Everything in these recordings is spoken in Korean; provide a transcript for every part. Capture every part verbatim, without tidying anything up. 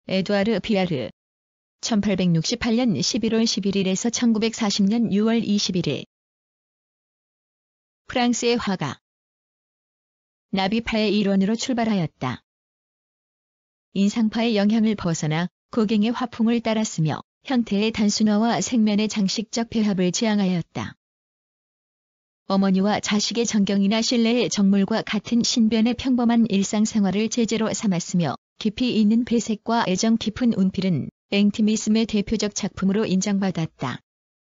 에두아르 비아르. 천팔백육십팔 년 십일월 십일일에서 천구백사십 년 유월 이십일일. 프랑스의 화가. 나비파의 일원으로 출발하였다. 인상파의 영향을 벗어나 고갱의 화풍을 따랐으며 형태의 단순화와 생면의 장식적 배합을 지향하였다. 어머니와 자식의 정경이나 신뢰의 정물과 같은 신변의 평범한 일상생활을 제재로 삼았으며 깊이 있는 배색과 애정 깊은 운필은 앵티미즘의 대표적 작품으로 인정받았다.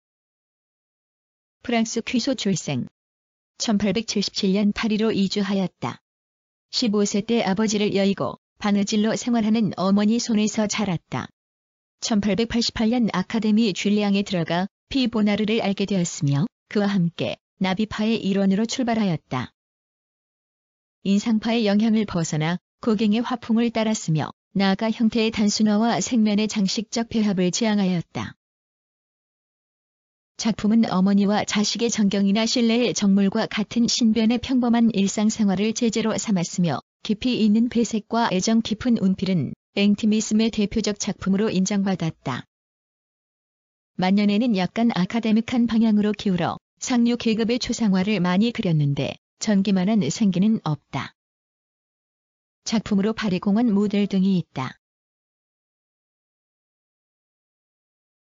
프랑스 귀소 출생. 천팔백칠십칠 년 파리로 이주하였다. 십오 세 때 아버지를 여의고 바느질로 생활하는 어머니 손에서 자랐다. 천팔백팔십팔 년 아카데미 줄리앙에 들어가 피보나르를 알게 되었으며 그와 함께 나비파의 일원으로 출발하였다. 인상파의 영향을 벗어나 고갱의 화풍을 따랐으며 나아가 형태의 단순화와 생면의 장식적 배합을 지향하였다. 작품은 어머니와 자식의 정경이나 신뢰의 정물과 같은 신변의 평범한 일상생활을 제재로 삼았으며 깊이 있는 배색과 애정 깊은 운필은 앵티미즘의 대표적 작품으로 인정받았다. 만년에는 약간 아카데믹한 방향으로 기울어 상류 계급의 초상화를 많이 그렸는데 전기만한 생기는 없다. 작품으로 파리공원 모델 등이 있다.